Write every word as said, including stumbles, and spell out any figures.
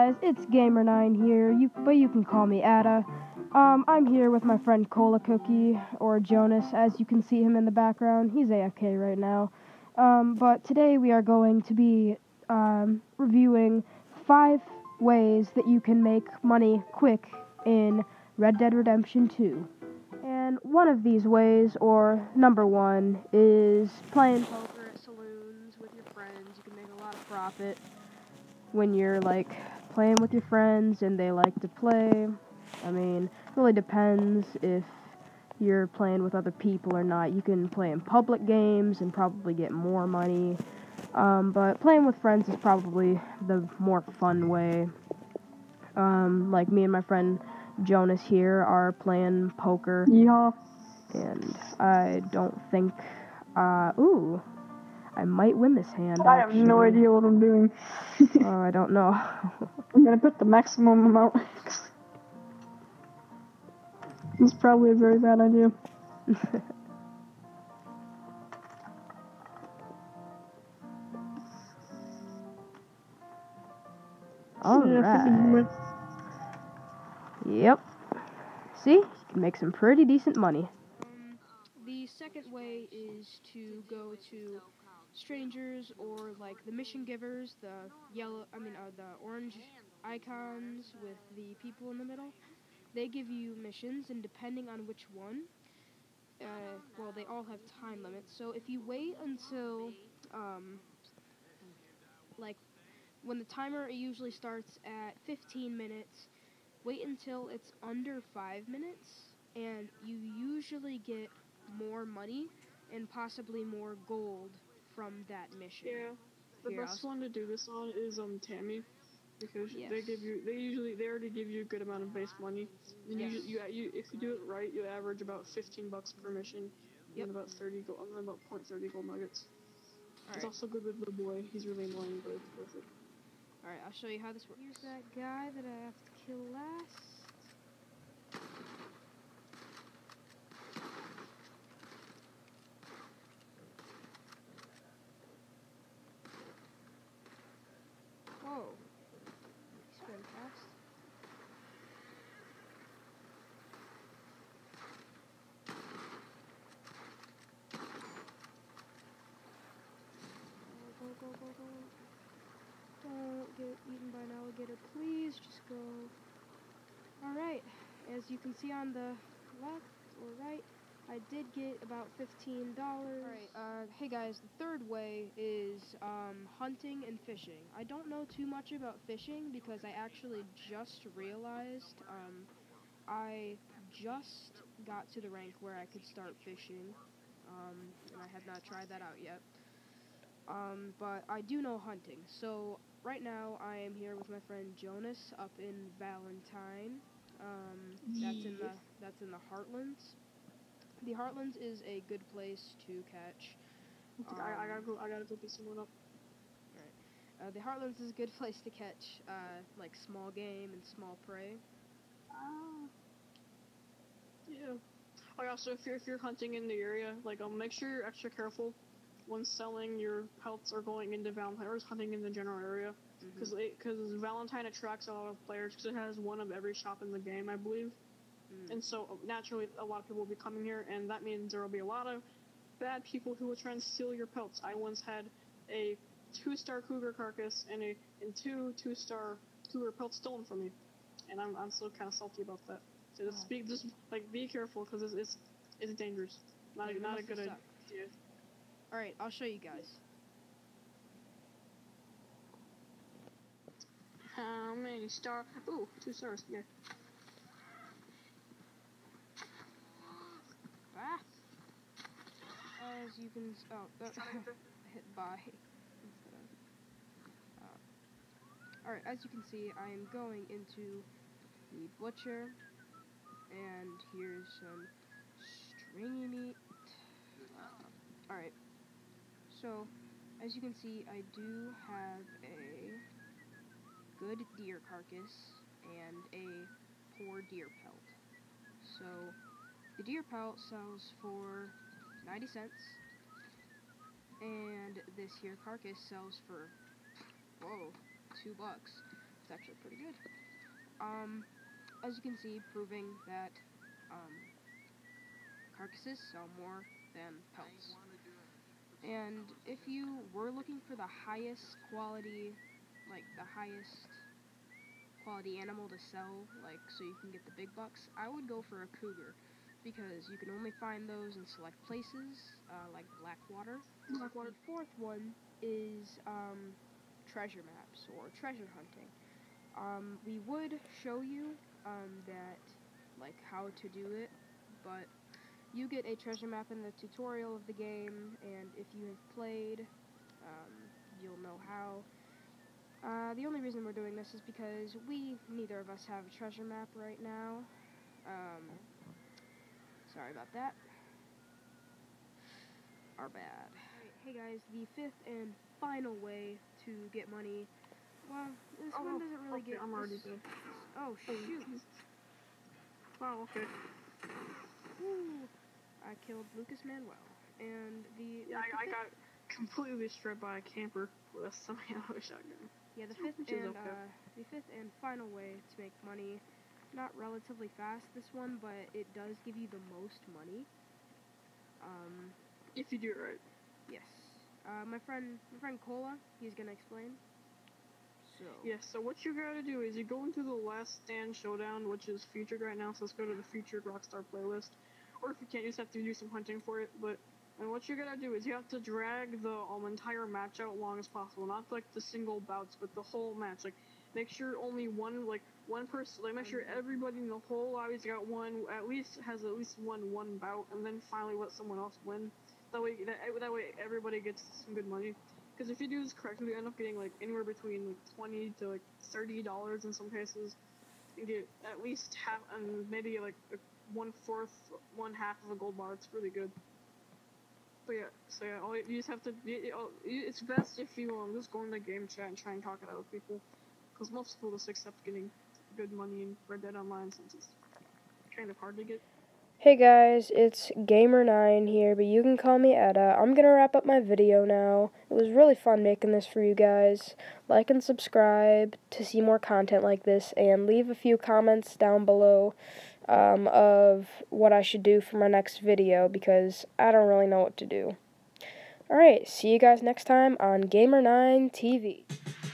guys, it's Gamer nine here, you, but you can call me Ada. Um, I'm here with my friend Cola Cookie, or Jonas, as you can see him in the background. He's A F K right now. Um, but today we are going to be um, reviewing five ways that you can make money quick in Red Dead Redemption two. And one of these ways, or number one, is playing poker at saloons with your friends. You can make a lot of profit when you're like playing with your friends and they like to play. I mean, it really depends if you're playing with other people or not. You can play in public games and probably get more money. Um, but playing with friends is probably the more fun way. Um, like me and my friend Jonas here are playing poker. Yeah. And I don't think, uh, ooh, I might win this hand, I have actually. no idea what I'm doing. Oh, I don't know. I'm gonna put the maximum amount. It's probably a very bad idea. Alright. Yep. See? You can make some pretty decent money. Um, the second way is to go to strangers or like the mission givers, the yellow, I mean, uh, the orange icons with the people in the middle. They give you missions, and depending on which one, uh, well, they all have time limits. So if you wait until, um, like, when the timer usually starts at fifteen minutes, wait until it's under five minutes, and you usually get more money and possibly more gold from that mission. Yeah, the Here, best I'll one to do this on is um Tammy, because yes. they give you they usually they already give you a good amount of base money. And yes. you, you you if you do it right, you average about fifteen bucks per mission, Yep. and about thirty gold, and about point thirty gold nuggets. All It's right. also good with the boy. He's really annoying, but it's worth it. All right, I'll show you how this works. Here's that guy that I have to kill last. Whoa. He's going fast. Go, go, go, go. Don't get eaten by an alligator, please. Just go. Alright, as you can see on the left or right, I did get about fifteen dollars. Alright, uh, hey guys, the third way is um, hunting and fishing. I don't know too much about fishing because I actually just realized um, I just got to the rank where I could start fishing, um, and I have not tried that out yet. Um, but I do know hunting, so right now I am here with my friend Jonas up in Valentine. Um, that's in the that's in the Heartlands. The Heartlands is a good place to catch. Um, I, I gotta go. I gotta go pick someone up. Right. Uh, the Heartlands is a good place to catch uh, like small game and small prey. Ah. Yeah. Oh yeah. So if you're if you're hunting in the area, like um, make sure you're extra careful when selling your pelts or going into Valentine or hunting in the general area, because mm-hmm. because Valentine attracts a lot of players because it has one of every shop in the game, I believe, mm. and so naturally a lot of people will be coming here, and that means there will be a lot of bad people who will try and steal your pelts. I once had a two-star cougar carcass and a and two two-star cougar pelts stolen from me, and I'm I'm still kind of salty about that. So just be just like be careful because it's, it's it's dangerous, not a, not a good idea. Alright, I'll show you guys. How many stars? Ooh, two stars, yeah. Ah! As you can... Oh, uh, hit buy. Uh, Alright, as you can see, I am going into the butcher. And here's some stringy meat. Uh, Alright. So, as you can see, I do have a good deer carcass and a poor deer pelt. So, the deer pelt sells for ninety cents, and this here carcass sells for, whoa, two bucks. It's actually pretty good. Um, as you can see, proving that um, carcasses sell more than pelts. And if you were looking for the highest quality, like the highest quality animal to sell, like so you can get the big bucks, I would go for a cougar, because you can only find those in select places, uh, like Blackwater. Blackwater. The fourth one is um, treasure maps or treasure hunting. Um, we would show you um, that, like how to do it, but you get a treasure map in the tutorial of the game, and if you have played, um, you'll know how. Uh, the only reason we're doing this is because we, neither of us have a treasure map right now. Um, sorry about that. Our bad. Hey guys, the fifth and final way to get money. Well, this Oh, one doesn't really okay, get. I'm already this, dead. Oh shoot! Wow, okay. Woo. I killed Lucas Manuel, and the Yeah, the I, I fifth, got completely stripped by a camper with a semi-auto shotgun. yeah the fifth Which is and okay. uh, the fifth and final way to make money. Not relatively fast, this one, but it does give you the most money. Um, If you do it right. yes. Uh, my friend, my friend Cola, he's gonna explain. So. Yeah, so what you gotta do is you go into the Last Stand Showdown, which is featured right now, so let's go to the featured Rockstar playlist. Or if you can't, you just have to do some hunting for it, but and what you gotta do is you have to drag the um, entire match out long as possible, not like the single bouts, but the whole match. Like, make sure only one, like, one person, like, make sure everybody in the whole lobby's got one, at least, has at least one, one bout, and then finally let someone else win. That way, that, that way everybody gets some good money. Because if you do this correctly, you end up getting, like, anywhere between, like, twenty to, like, thirty dollars in some cases. You get at least half, and maybe, like, one-fourth, one-half of a gold bar. It's really good. But yeah, so yeah, all you, you just have to, you, you, it's best if you um, just go in the game chat and try and talk it out with people. Because most people just accept getting good money in Red Dead Online since it's kind of hard to get. Hey guys, it's Gamer nine here, but you can call me Etta. I'm gonna wrap up my video now. It was really fun making this for you guys. Like and subscribe to see more content like this, and leave a few comments down below um, of what I should do for my next video, because I don't really know what to do. Alright, see you guys next time on Gamer nine T V.